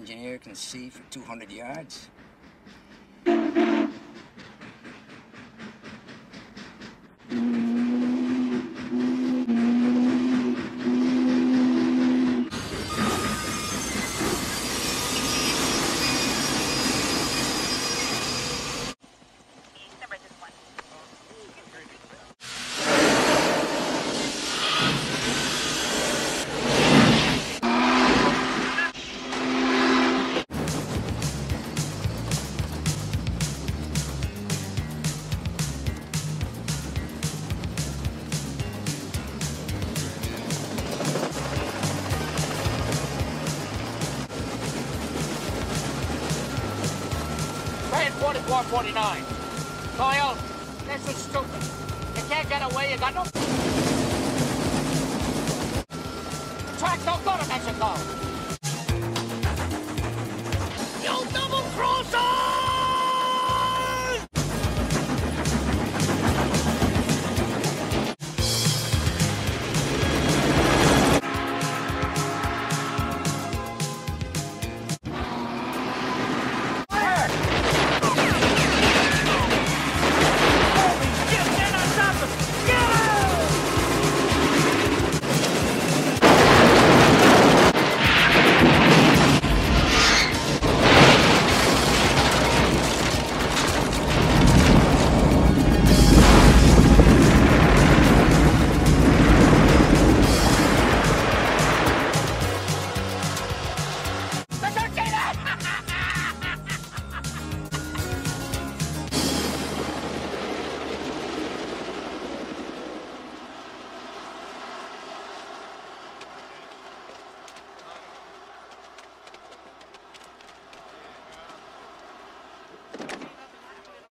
engineer can see for 200 yards. Paying 44.49. Kyle, this is stupid. You can't get away, you got no... The track don't go to Mexico.